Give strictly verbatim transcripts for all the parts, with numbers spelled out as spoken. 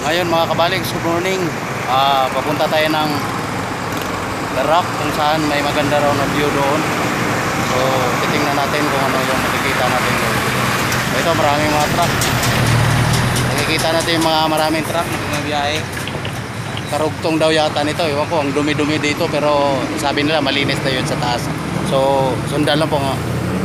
Ngayon mga kabaliks, good morning. uh, Papunta tayo ng The Rock kung saan may maganda raw na view doon. So titingnan natin kung ano yung makikita natin doon. So, ito maraming mga truck. Nakikita natin yung mga maraming truck na bumabiyahe. Karugtong daw yata nito. Iwan ko, ang dumi-dumi dito, pero sabi nila malinis na yun sa taas. So sundan lang po nga.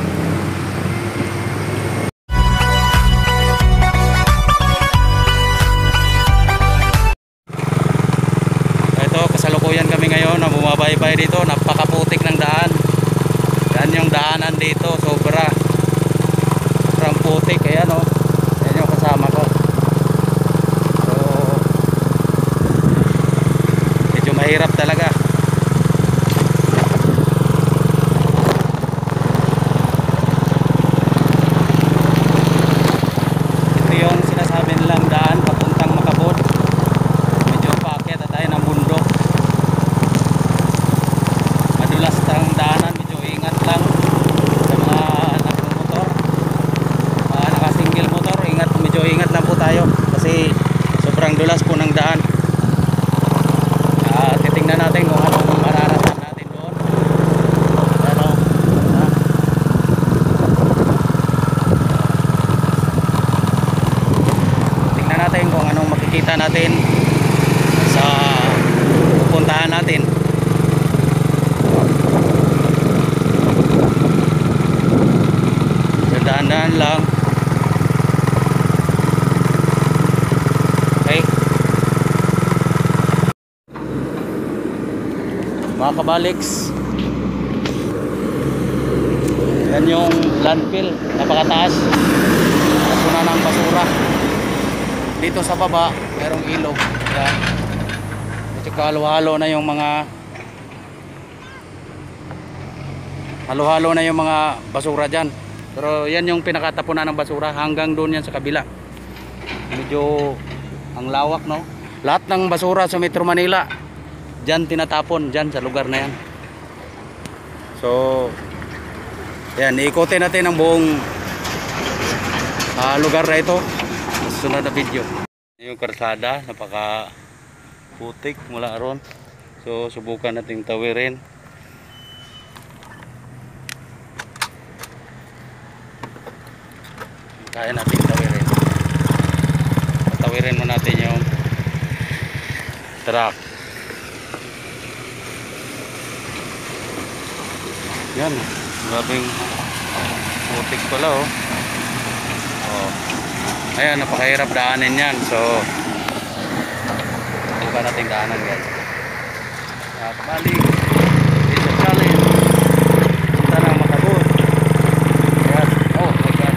Kasalukuyan kami ngayon na bumabaybay dito. Napakaputik ng daan. Yan yung daanan dito, sobra sobrang putik. Ayan o, yan yung kasama ko. So medyo mahirap talaga. Ito yung sinasabi nilang daan papuntang Makabud. Medyo paakyat at tayo ng bundok. Madulas ang daanan, medyo ingat lang sa mga nagmomotor, uh, naka single motor, ingat, medyo ingat lang po tayo kasi sobrang dulas po ng daan. Uh, titingnan natin kung anong mararanasan natin doon. Ano, uh, tingnan natin kung anong makikita natin sa pupuntahan natin. Daan-daan lang. Okay. Mga kabaliks, yan yung landfill, napakataas. Nasuna ng basura. Dito sa baba merong ilog. Yan. At halo-halo na yung mga halo-halo na yung mga basura dyan. Pero yan yung pinakatapunan ng basura hanggang doon yan sa kabila. Medyo ang lawak, no? Lahat ng basura sa Metro Manila dyan tinatapon, dyan sa lugar na yan. So yan, iikotin natin ang buong uh, lugar na ito sa sunod na video. Yung karsada, napaka putik mula ron. So subukan natin tawirin. Kaya natin tawirin. Tawirin mo natin yung truck. Yan, grabing putik pala oh. Oh. Ayan, napakahirap daanin yan. So subukan natin daanan guys. At balik it's a challenge. Punta ng Makabud. Ayan, oh my god.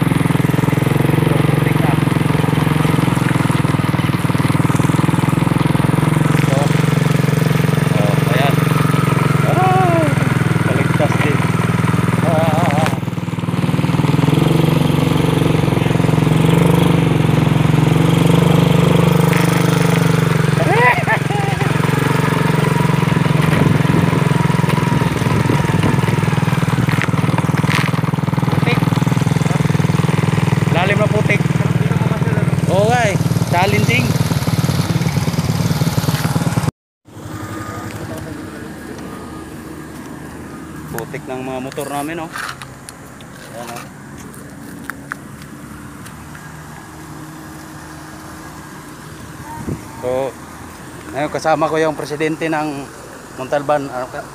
Lalim na putik. Okay, challenging. Putik ng mga motor namin, oh. Ayan, oh. So, ngayon kasama ko yung presidente ng Montalban. Ano ka?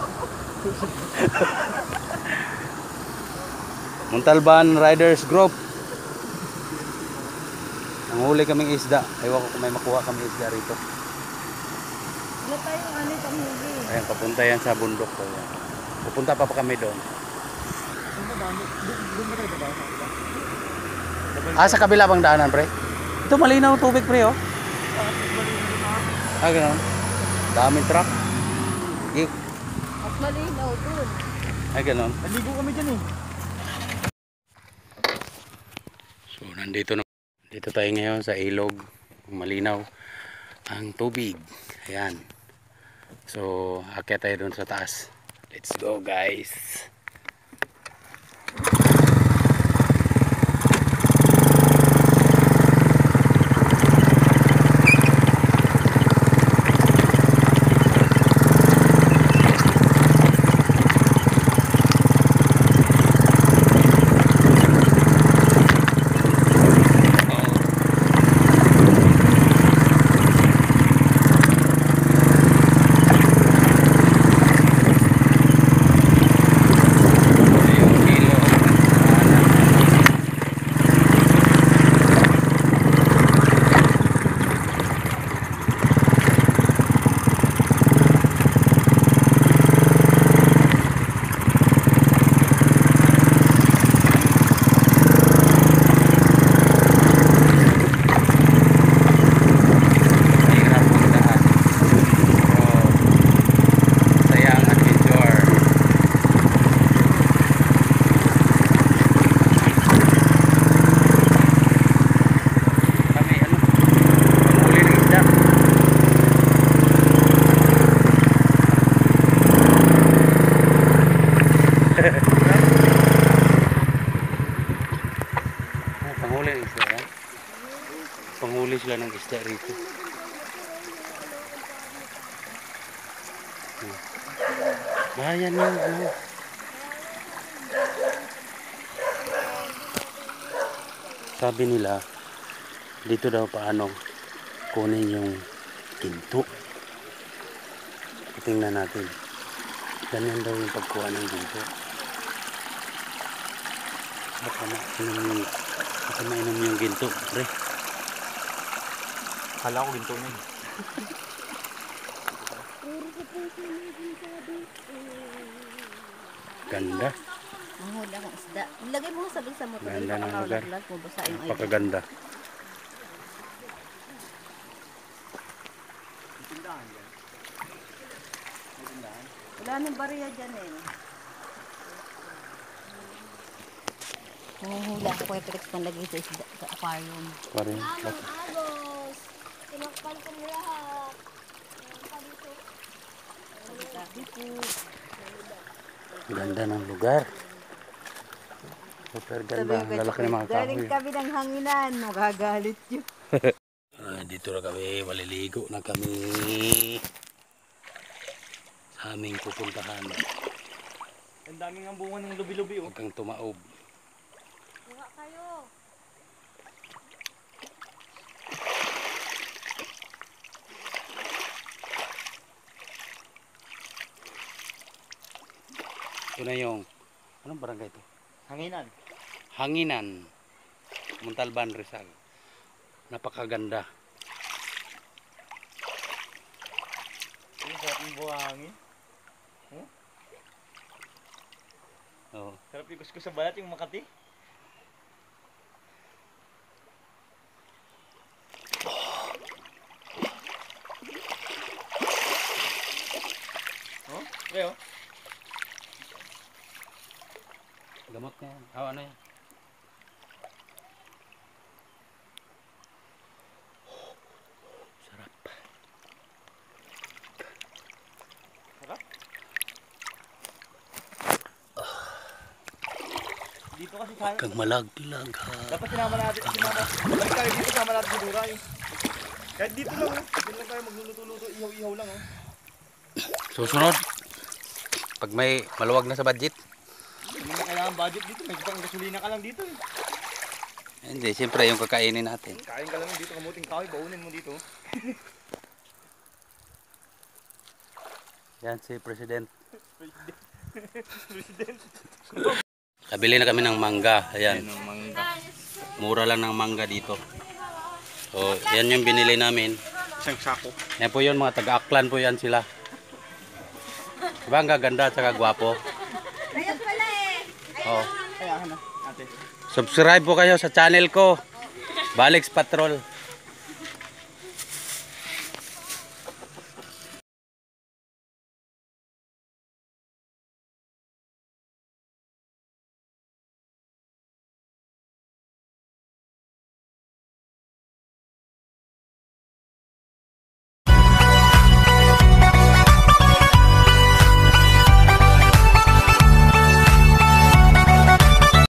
Montalban Riders Group. Nanghuli kaming isda. Ewan ko kung may makuha kami isda rito. Wala tayong ano pang huli. Ayan, papunta yan sa bundok. So, pupunta pa pa kami doon. Ah, sa kabila bang daanan, pre? Ito malinaw tubig, pre, oh. Ah, gano'n. Daming truck. Mas malinaw doon. Ay, gano'n. Naligo kami dyan eh. So, nandito na. Dito tayo ngayon sa ilog. Malinaw ang tubig. Ayan. So, akyat tayo doon sa taas. Let's go, guys. Panghuli sila ng isda rito. Hmm. Ah, yan yung ano. Sabi nila, dito daw paano kunin yung ginto. Tingnan natin. Ganyan daw yung pagkuha ng ginto. Baka mainom yung, baka mainom yung ginto, pre. Kala ko ginto na yun. Ganda. Mahuli akong isda. Ilagay mo sa sa motor. Ganda ng lugar. Mo basa yung ay. Napakaganda. Wala nang bariya dyan eh. Huhula ako kaya Felix pang lagay sa isda sa aquarium. Pare, Amang agos. Tinakpan ko na lahat. ganda ng lugar. Super ganda. Ang lalaki ng mga Galing kahoy. kami ng hanginan. Magagalit yun. Ah, dito na kami, maliligo na kami sa aming pupuntahan. Ang daming ang bunga ng lubi-lubi oh. Huwag kang tumaob. Kuha kayo. Ito na yung, anong barangay ito? Hanginan. Hanginan, Montalban, Rizal. Napakaganda. Yung sarap ng buhangin. Oh. Sarap yung kuskus sa balat yung Makati. Oh, okay oh. Gamot na yan. Oh, ano yan? Sarap. Sarap. Dito kasi sana. Kang malaglag ha. Dapat sinama natin, sinama. Balik tayo dito, sama natin si Duray. Kahit dito lang, oh. Dito lang tayo magluluto-luto, ihaw-ihaw lang, oh. Susunod, pag may maluwag na sa budget. Hindi na kailangan budget dito, may pang gasolina ka lang dito, eh. Hindi, siyempre yung kakainin natin. Kain ka lang dito, kamuting kahoy, baunin mo dito. Yan si President. President. Kabili na kami ng mangga. Ayan. Ayan ang mangga. Mura lang ng mangga dito. So, yan yung binili namin. Isang sako. Yan po yun, mga taga-Aklan po yan sila. Diba ang gaganda at saka gwapo? Ayun pala eh. Oh. Kaya ano, ate. Subscribe po kayo sa channel ko, Balix Patrol.